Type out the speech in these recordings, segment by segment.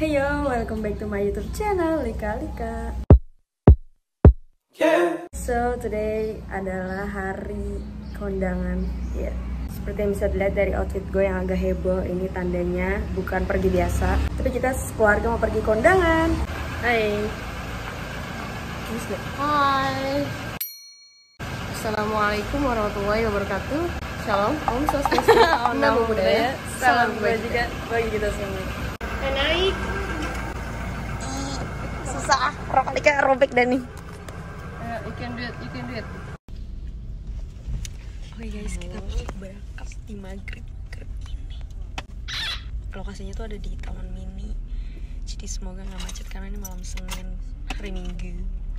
Heyo, welcome back to my YouTube channel Lika Lika. So today adalah hari kondangan. Ya, seperti yang bisa dilihat dari outfit gue yang agak heboh. Ini tandanya bukan pergi biasa, tapi kita sekeluarga mau pergi kondangan. Hai. Hai. Assalamualaikum warahmatullahi wabarakatuh. Shalom, Om Swastiastu, Namo Buddhaya, salam kebajikan bagi kita semua. Naik. Susah, Lika robek dan nih. You can do it. Oke guys, kita berangkat di maghrib ini. Lokasinya tuh ada di Taman Mini. Jadi semoga nggak macet karena ini malam Senin, hari Minggu.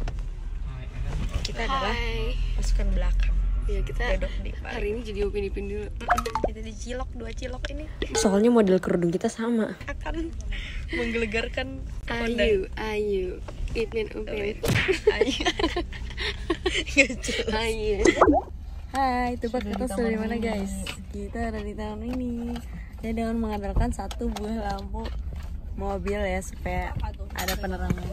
Kita adalah pasukan belakang. Ya, kita hari ini jadi Upin Ipin dulu. Kita di cilok, 2 cilok ini. Soalnya model kerudung kita sama. Akan menggelegarkan. Ayu Ipin Upin. Ayu. Hai, tebak kita sudah di mana guys? Kita ada di taman ini. Ya, dengan mengandalkan satu buah lampu mobil ya supaya ada penerangan.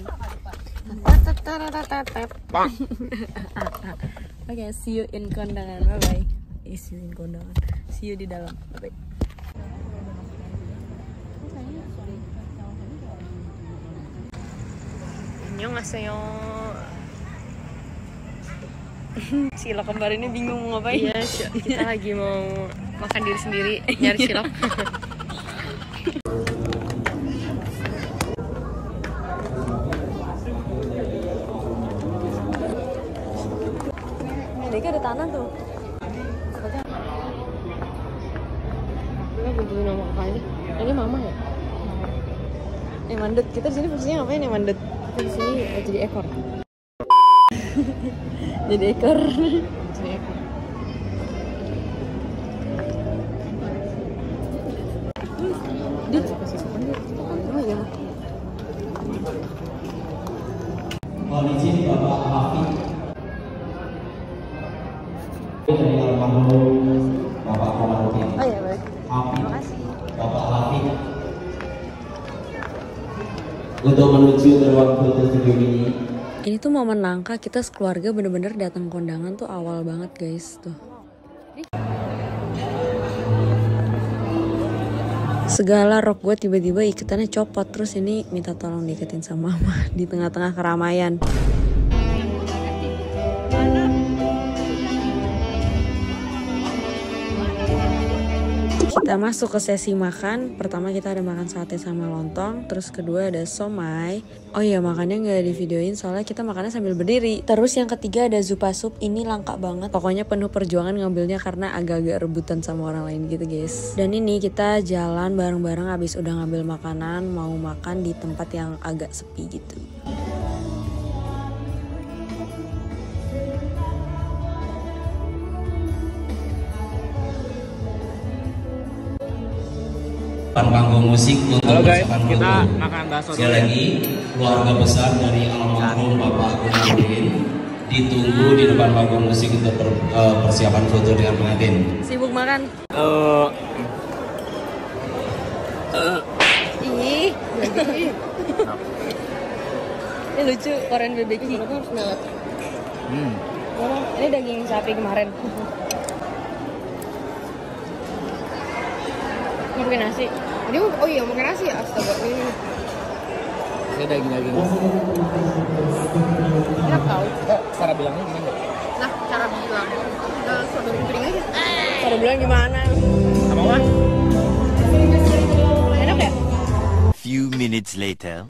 Oke, see you in kondangan. Bye bye. See you in kondangan. See you di dalam. Bye bye. Annyeonghaseyo. Cilok kembar ini bingung mau ngapain. Iya, kita lagi mau makan diri sendiri, nyari cilok. Ini ada tanah tuh. Kita buntuin nama apa aja? Ini mama ya? Mandut. Kita di sini fungsinya ngapain ya mandut? Kita di sini jadi ekor. Jadi ekor. Dit. Oh iya. Mohon izin Bapak Hafid. Dari almarhum Bapak Komarudin. Oh iya, baik. Terima kasih. Bapak Hafid. Untuk menuju ke ruang foto studio ini. Ini tuh momen langka, kita sekeluarga bener-bener datang kondangan tuh awal banget guys tuh. Segala rok gue tiba-tiba iketannya copot, terus ini minta tolong diiketin sama mama di tengah-tengah keramaian. Kita masuk ke sesi makan. Pertama kita ada makan sate sama lontong. Terus kedua ada somai. Oh iya, makannya nggak di videoin soalnya kita makannya sambil berdiri. Terus yang ketiga ada zupa sup. Ini langka banget. Pokoknya penuh perjuangan ngambilnya karena agak-agak rebutan sama orang lain gitu guys. Dan ini kita jalan bareng-bareng abis udah ngambil makanan. Mau makan di tempat yang agak sepi gitu. Panggung musik untuk halo guys, persiapan kita foto. makan bakso. Sekali lagi, keluarga besar dari almarhum Bapak Komarudin ditunggu di depan panggung musik untuk persiapan foto dengan pengantin. Sibuk makan. Ini lucu, korean barbecue. Ini daging sapi kemarin. Mau pakai nasi? Ini oh iya mau pakai nasi ya, astaga. Ini daging. enak tau. Cara bilangnya gimana? Nah, cara bilang soda piring aja. Cara bilang gimana? Apa Wan? Enak ya? Few minutes later.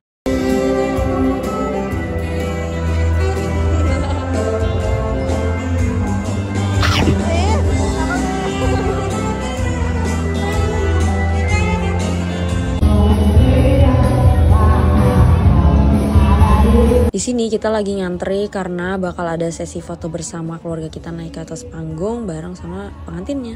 Di sini kita lagi ngantri karena bakal ada sesi foto bersama keluarga kita naik ke atas panggung bareng sama pengantinnya.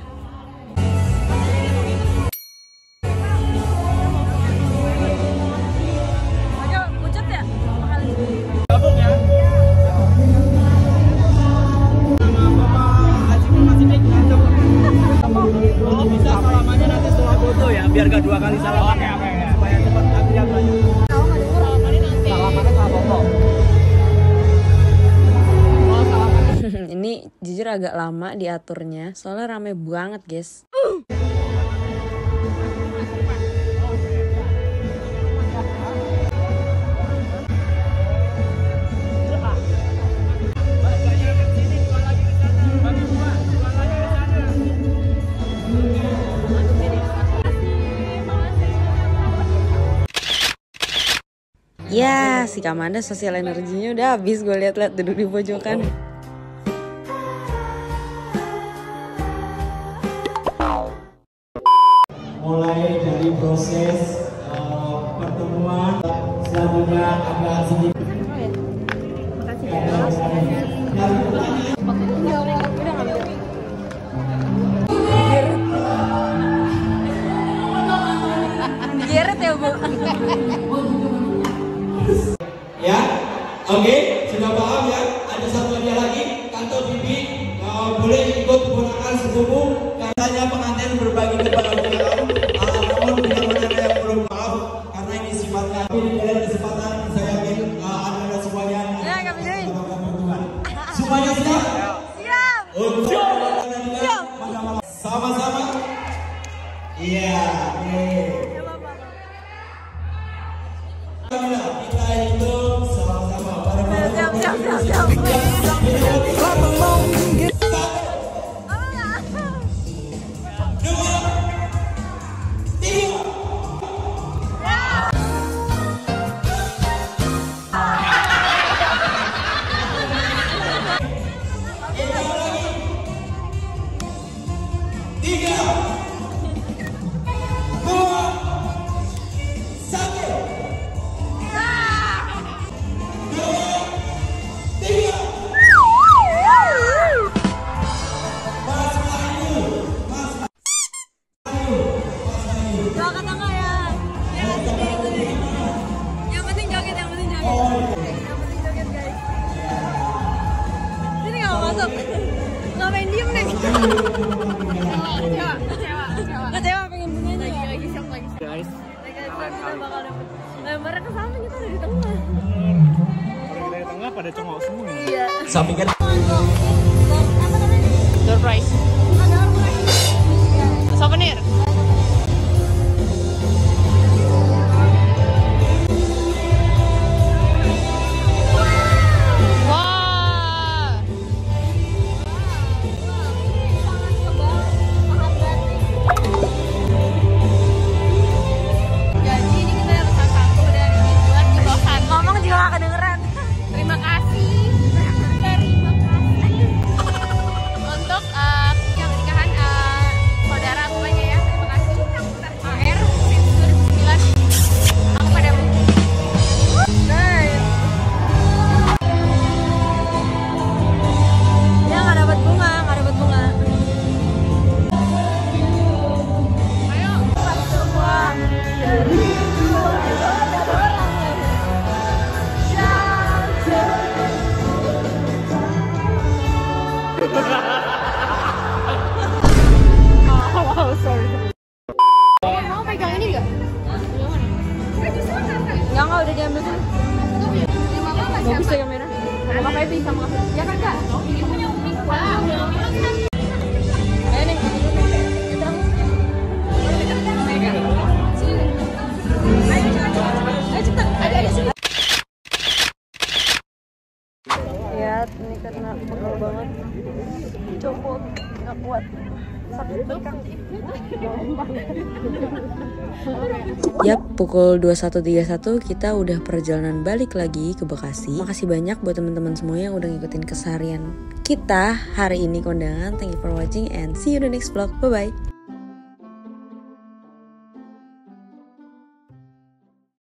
Bisa salamannya nanti setelah foto ya, biar gak 2 kali salaman. Supaya cepat antrian banyak. ini jujur agak lama diaturnya, soalnya rame banget guys. Ya, si Kamanda sosial energinya udah habis, gue liat-liat duduk di pojokan. Mulai dari proses pertemuan, selanjutnya agak sedikit. Digeret ya Bu. Ya, oke, sudah paham ya. Ada satu hadiah lagi, kantor bibi boleh ikut menggunakan sepupu. Katanya pengantin berbagi kepada beliau. Namun bila mana yang belum maaf, karena ini sifatnya. Tapi dalam kesempatan saya yakin anda semuanya. Ya, kami doain. Semuanya siap? Siap. Siap. Sama-sama. Iya. Kita hitung sama-sama. Siap. Ngapain diem nih? Kecewa pengen bunganya. Lagi shock lagi. Guys, Kita bakal dapet lembarnya ke sana, kita udah di tengah. kalau kita di tengah pada congok semua. Iya. Sampingkan. Door prize. Souvenir. Wah. Jadi ini kita dapat satu dan dibuat di kosan. Ngomong juga gak kedengeran. Terima kasih. Terima kasih. Untuk yang pernikahan saudara semuanya ya. Terima kasih. AR 2009. Aku padamu. Nice. Ya gak dapat bunga, gak dapat bunga. Ayo. Semua. Mau pegang ini enggak? Enggak udah diambil sih. Bagus ya kamera. Sama Feby sama ya kan Kak? Ini punya Umi. Ayo nih. Lihat ini karena pegel banget. Copot nggak kuat. Sakit bekak. Yap, pukul 21.31 kita udah perjalanan balik lagi ke Bekasi. Makasih banyak buat teman-teman semua yang udah ngikutin keseharian kita hari ini kondangan. Thank you for watching and see you in the next vlog. Bye bye.